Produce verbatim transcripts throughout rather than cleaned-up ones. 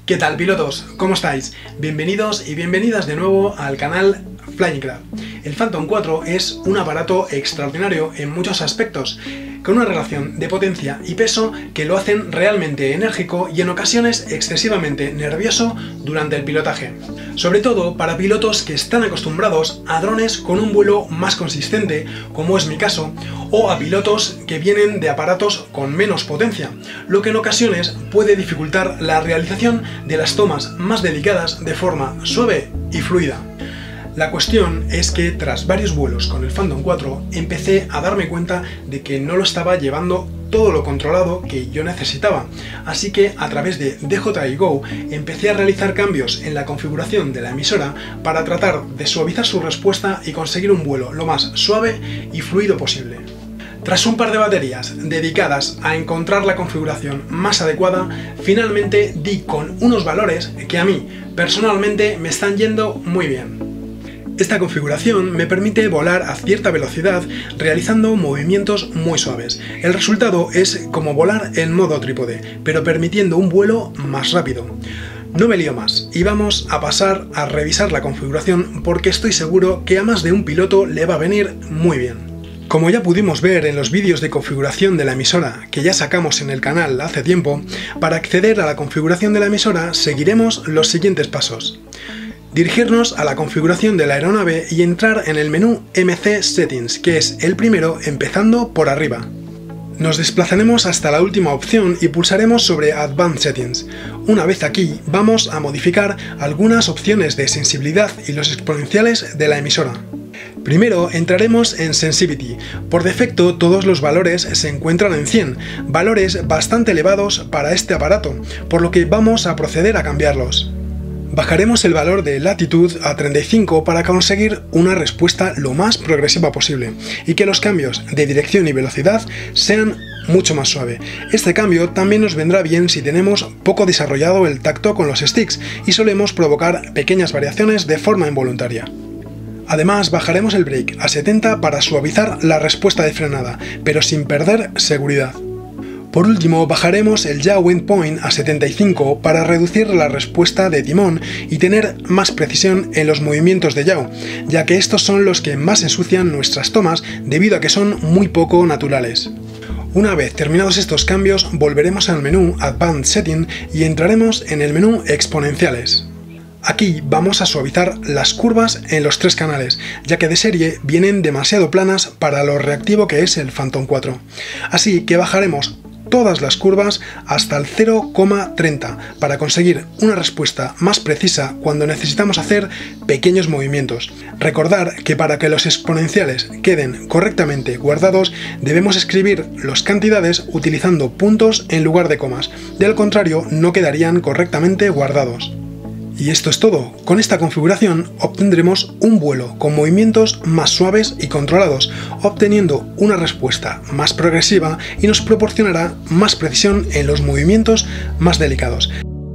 ¿Qué tal, pilotos? ¿Cómo estáis? Bienvenidos y bienvenidas de nuevo al canal Flying Crab. El Phantom cuatro es un aparato extraordinario en muchos aspectos, con una relación de potencia y peso que lo hacen realmente enérgico y en ocasiones excesivamente nervioso durante el pilotaje. Sobre todo para pilotos que están acostumbrados a drones con un vuelo más consistente, como es mi caso, o a pilotos que vienen de aparatos con menos potencia, lo que en ocasiones puede dificultar la realización de las tomas más delicadas de forma suave y fluida. La cuestión es que tras varios vuelos con el Phantom cuatro empecé a darme cuenta de que no lo estaba llevando todo lo controlado que yo necesitaba, así que a través de D J I Go empecé a realizar cambios en la configuración de la emisora para tratar de suavizar su respuesta y conseguir un vuelo lo más suave y fluido posible. Tras un par de baterías dedicadas a encontrar la configuración más adecuada, finalmente di con unos valores que a mí personalmente me están yendo muy bien. Esta configuración me permite volar a cierta velocidad realizando movimientos muy suaves. El resultado es como volar en modo trípode, pero permitiendo un vuelo más rápido. No me lío más y vamos a pasar a revisar la configuración porque estoy seguro que a más de un piloto le va a venir muy bien. Como ya pudimos ver en los vídeos de configuración de la emisora que ya sacamos en el canal hace tiempo, para acceder a la configuración de la emisora seguiremos los siguientes pasos. Dirigirnos a la configuración de la aeronave y entrar en el menú M C Settings, que es el primero empezando por arriba. Nos desplazaremos hasta la última opción y pulsaremos sobre Advanced Settings. Una vez aquí, vamos a modificar algunas opciones de sensibilidad y los exponenciales de la emisora. Primero entraremos en Sensitivity. Por defecto todos los valores se encuentran en cien, valores bastante elevados para este aparato, por lo que vamos a proceder a cambiarlos. Bajaremos el valor de latitud a treinta y cinco para conseguir una respuesta lo más progresiva posible y que los cambios de dirección y velocidad sean mucho más suave. Este cambio también nos vendrá bien si tenemos poco desarrollado el tacto con los sticks y solemos provocar pequeñas variaciones de forma involuntaria. Además, bajaremos el brake a setenta para suavizar la respuesta de frenada, pero sin perder seguridad. Por último, bajaremos el yaw wind point a setenta y cinco para reducir la respuesta de timón y tener más precisión en los movimientos de yaw, ya que estos son los que más ensucian nuestras tomas debido a que son muy poco naturales. Una vez terminados estos cambios, volveremos al menú Advanced Setting y entraremos en el menú Exponenciales. Aquí vamos a suavizar las curvas en los tres canales, ya que de serie vienen demasiado planas para lo reactivo que es el Phantom cuatro. Así que bajaremos todas las curvas hasta el cero coma treinta para conseguir una respuesta más precisa cuando necesitamos hacer pequeños movimientos. Recordar que para que los exponenciales queden correctamente guardados debemos escribir las cantidades utilizando puntos en lugar de comas, de lo contrario no quedarían correctamente guardados. Y esto es todo. Con esta configuración obtendremos un vuelo con movimientos más suaves y controlados, obteniendo una respuesta más progresiva y nos proporcionará más precisión en los movimientos más delicados.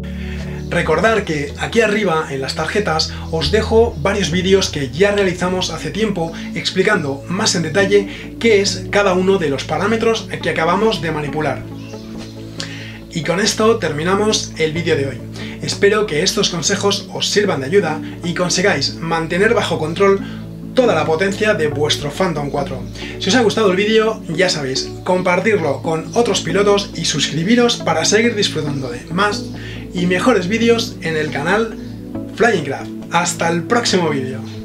Recordar que aquí arriba en las tarjetas os dejo varios vídeos que ya realizamos hace tiempo explicando más en detalle qué es cada uno de los parámetros que acabamos de manipular. Y con esto terminamos el vídeo de hoy. Espero que estos consejos os sirvan de ayuda y consigáis mantener bajo control toda la potencia de vuestro Phantom cuatro. Si os ha gustado el vídeo, ya sabéis, compartirlo con otros pilotos y suscribiros para seguir disfrutando de más y mejores vídeos en el canal Flying Crab. Hasta el próximo vídeo.